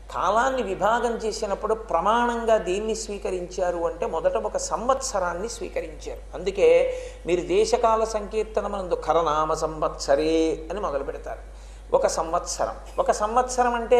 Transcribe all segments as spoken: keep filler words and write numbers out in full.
కాలాన్ని విభాగం చేసినప్పుడు ప్రమాణంగా దేన్ని స్వీకరించారు అంటే మొదట ఒక సంవత్సరాన్ని స్వీకరించారు. అందుకే మీరు దేశకాల సంకీర్తనమందు ఖరనామ సంవత్సరే అని మొదలు పెడతారు. ఒక సంవత్సరం ఒక సంవత్సరం అంటే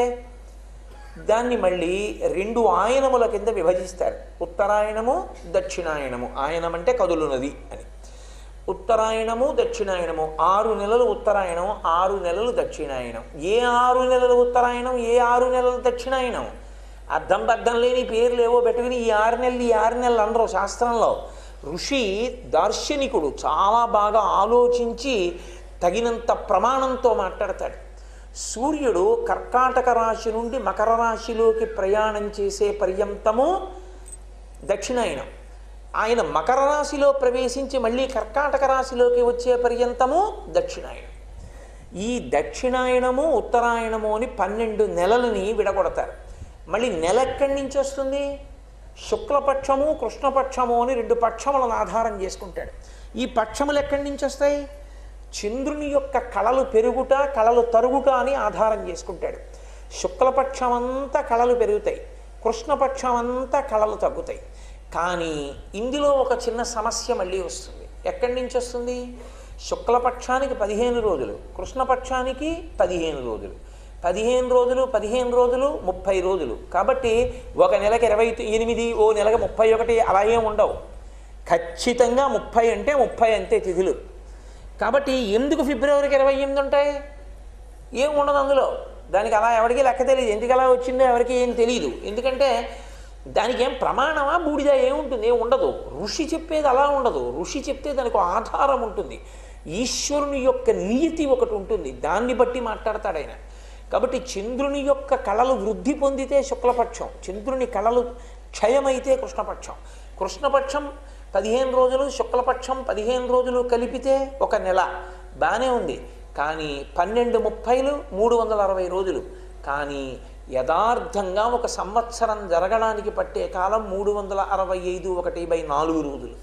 దాన్ని మళ్ళీ రెండు ఆయనముల కింద విభజిస్తారు. ఉత్తరాయణము దక్షిణాయనము. ఆయనం అంటే కదులునది అని. ఉత్తరాయణము దక్షిణాయనము, ఆరు నెలలు ఉత్తరాయణం, ఆరు నెలలు దక్షిణాయనం. ఏ ఆరు నెలలు ఉత్తరాయణం, ఏ ఆరు నెలలు దక్షిణాయనం? అర్థం బద్దం లేని పేర్లు ఏవో పెట్టుకుని ఈ ఆరు నెలలు ఈ ఆరు నెలలు అనరు శాస్త్రంలో. ఋషి దార్శనికుడు చాలా బాగా ఆలోచించి తగినంత ప్రమాణంతో మాట్లాడతాడు. సూర్యుడు కర్కాటక రాశి నుండి మకర రాశిలోకి ప్రయాణం చేసే పర్యంతము దక్షిణాయనం. ఆయన మకర రాశిలో ప్రవేశించి మళ్ళీ కర్కాటక రాశిలోకి వచ్చే పర్యంతము దక్షిణాయనం. ఈ దక్షిణాయనము ఉత్తరాయణము అని పన్నెండు నెలలని విడగొడతారు. మళ్ళీ నెల ఎక్కడి నుంచి వస్తుంది? శుక్లపక్షము కృష్ణపక్షము అని రెండు పక్షములను ఆధారం చేసుకుంటాడు. ఈ పక్షములు ఎక్కడి నుంచి వస్తాయి? చంద్రుని యొక్క కళలు పెరుగుట కళలు తరుగుట అని ఆధారం చేసుకుంటాడు. శుక్లపక్షం అంతా కళలు పెరుగుతాయి, కృష్ణపక్షం అంతా కళలు తగ్గుతాయి. కానీ ఇందులో ఒక చిన్న సమస్య మళ్ళీ వస్తుంది. ఎక్కడి నుంచి వస్తుంది? శుక్లపక్షానికి పదిహేను రోజులు, కృష్ణపక్షానికి పదిహేను రోజులు. పదిహేను రోజులు పదిహేను రోజులు ముప్పై రోజులు. కాబట్టి ఒక నెలకి ఇరవై ఎనిమిది, ఓ నెలకి ముప్పై ఒకటి అలా ఏం ఉండవు. ఖచ్చితంగా ముప్పై అంటే ముప్పై అంతే తిథులు. కాబట్టి ఎందుకు ఫిబ్రవరికి ఇరవై ఎనిమిది ఉంటాయి? ఏం ఉండదు అందులో. దానికి అలా ఎవరికి లెక్క తెలియదు. ఎందుకు అలా వచ్చిందో ఎవరికి ఏం తెలియదు. ఎందుకంటే దానికి ఏం ప్రమాణమా బూడిద ఏముంటుంది? ఏం ఉండదు. ఋషి చెప్పేది అలా ఉండదు. ఋషి చెప్తే దానికి ఆధారం ఉంటుంది. ఈశ్వరుని యొక్క నియతి ఒకటి ఉంటుంది, దాన్ని బట్టి మాట్లాడతాడు ఆయన. కాబట్టి చంద్రుని యొక్క కళలు వృద్ధి పొందితే శుక్లపక్షం, చంద్రుని కళలు క్షయమైతే కృష్ణపక్షం. కృష్ణపక్షం పదిహేను రోజులు, శుక్లపక్షం పదిహేను రోజులు కలిపితే ఒక నెల. బాగానే ఉంది. కానీ పన్నెండు ముప్పైలు మూడు వందల అరవై రోజులు. కానీ యథార్థంగా ఒక సంవత్సరం జరగడానికి పట్టే కాలం మూడు వందల అరవై ఐదు ఒకటి బై నాలుగు రోజులు.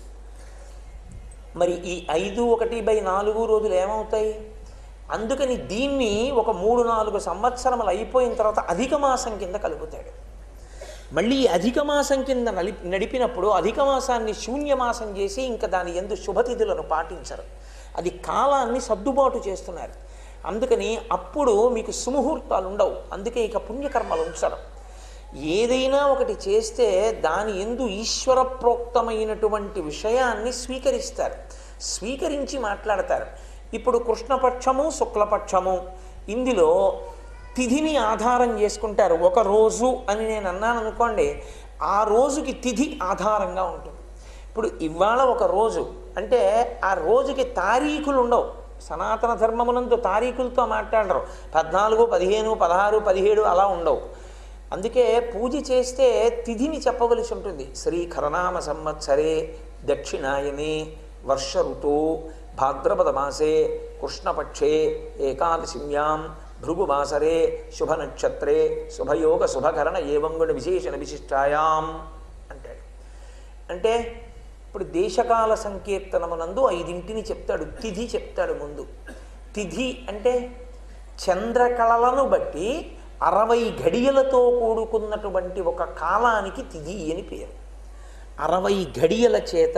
మరి ఈ ఐదు ఒకటి బై నాలుగు రోజులు ఏమవుతాయి? అందుకని దీన్ని ఒక మూడు నాలుగు సంవత్సరములు అయిపోయిన తర్వాత అధిక మాసం కింద కలుపుతాడు. మళ్ళీ అధిక మాసం కింద నలి నడిపినప్పుడు అధిక మాసాన్ని శూన్యమాసం చేసి ఇంకా దాని యందు శుభతిథులను పాటించరు. అది కాలాన్ని సర్దుబాటు చేస్తున్నారు. అందుకని అప్పుడు మీకు సుముహూర్తాలు ఉండవు. అందుకే ఇక పుణ్యకర్మలు ఉంచడం. ఏదైనా ఒకటి చేస్తే దాని యందు ఈశ్వర ప్రోక్తమైనటువంటి విషయాన్ని స్వీకరిస్తారు, స్వీకరించి మాట్లాడతారు. ఇప్పుడు కృష్ణపక్షము శుక్లపక్షము ఇందులో తిథిని ఆధారం చేసుకుంటారు. ఒక రోజు అని నేను అన్నాను అనుకోండి, ఆ రోజుకి తిథి ఆధారంగా ఉంటుంది. ఇప్పుడు ఇవాళ ఒక రోజు అంటే ఆ రోజుకి తారీఖులు ఉండవు. సనాతన ధర్మమునందు తారీఖులతో మాట్లాడరు. పద్నాలుగు పదిహేను పదహారు పదిహేడు అలా ఉండవు. అందుకే పూజ చేస్తే తిథిని చెప్పవలసి ఉంటుంది. శ్రీ ఖరనామ సంవత్సరే దక్షిణాయనే వర్ష ఋతో భాద్రపద మాసే కృష్ణపక్షే ఏకాదశిన్యాం భృగువాసరే శుభనక్షత్రే శుభయోగ శుభకరణ ఏవంగుణ విశేషణ విశిష్టాయాం అంటాడు. అంటే ఇప్పుడు దేశకాల సంకీర్తనమునందు ఐదింటిని చెప్తాడు. తిథి చెప్తాడు ముందు. తిథి అంటే చంద్రకళలను బట్టి అరవై ఘడియలతో కూడుకున్నటువంటి ఒక కాలానికి తిథి అని పేరు. అరవై ఘడియల చేత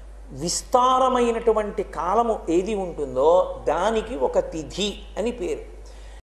విస్తారమైనటువంటి కాలము ఏది ఉంటుందో దానికి ఒక తిథి అని పేరు.